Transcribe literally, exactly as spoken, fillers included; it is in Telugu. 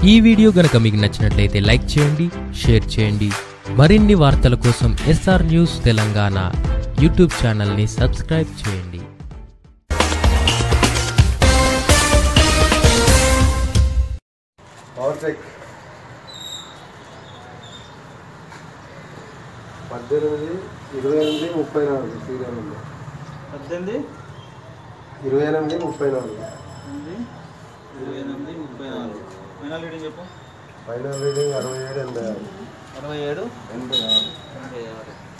ఈ వీడియో గనక మీకు నచ్చినట్లయితే లైక్ చేయండి, షేర్ చేయండి. మరిన్ని వార్తల కోసం ఎస్ఆర్ న్యూస్ తెలంగాణ యూట్యూబ్ ఛానల్ని సబ్స్క్రైబ్ చేయండి. పద్దెనిమిది ఇరవై ఎనిమిది ముప్పై నాలుగు సీరియల్ ఉంది. పద్దెనిమిది ఇరవై ఎనిమిది ముప్పై నాలుగు ఇరవై ఎనిమిది ముప్పై నాలుగు ఫైనల్ రీడింగ్ చెప్పు. ఫైనల్ రీడింగ్ అరవై ఏడు ఎనభై ఆరు అరవై ఏడు ఎనభై ఆరు ఎనభై ఆరు